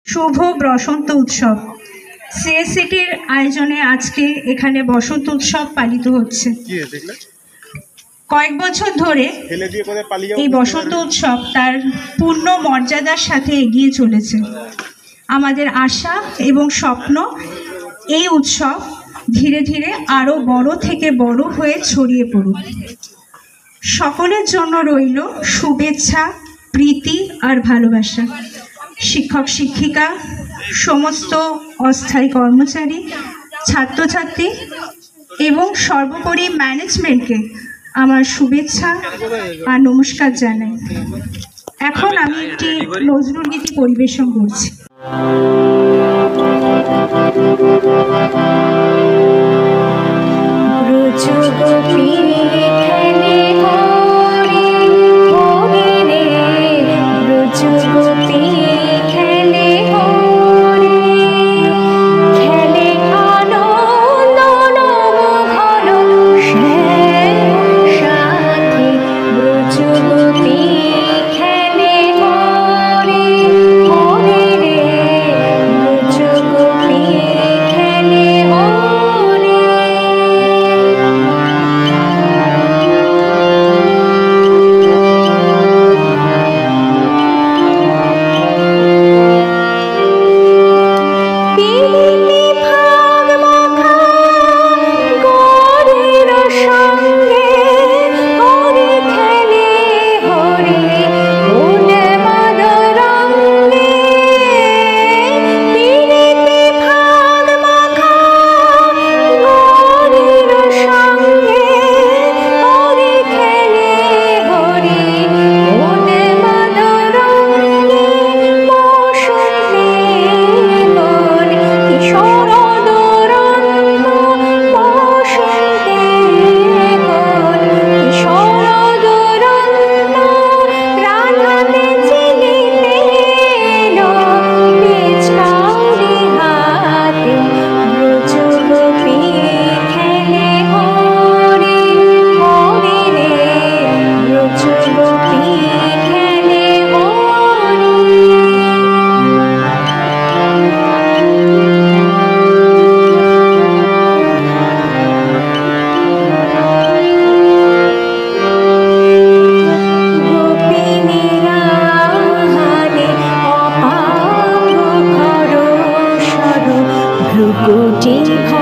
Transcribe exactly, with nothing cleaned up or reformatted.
শুভ বসন্ত উৎসব সিএসসিটির আয়োজনে আজকে এখানে বসন্ত উৎসব পালিত হচ্ছে। কয়েক বছর ধরে এই বসন্ত উৎসব তার পূর্ণ মর্যাদার সাথে এগিয়ে চলেছে। আমাদের আশা এবং স্বপ্ন এই উৎসব ধীরে ধীরে আরো বড় থেকে বড় হয়ে ছড়িয়ে পড়ুক। সকলের জন্য রইল শুভেচ্ছা, প্রীতি আর ভালোবাসা। শিক্ষক শিক্ষিকা, সমস্ত অস্থায়ী কর্মচারী, ছাত্রছাত্রী এবং সর্বোপরি ম্যানেজমেন্টকে আমার শুভেচ্ছা আর নমস্কার জানাই। এখন আমি একটি নজরুল গীতি পরিবেশন করছি। Good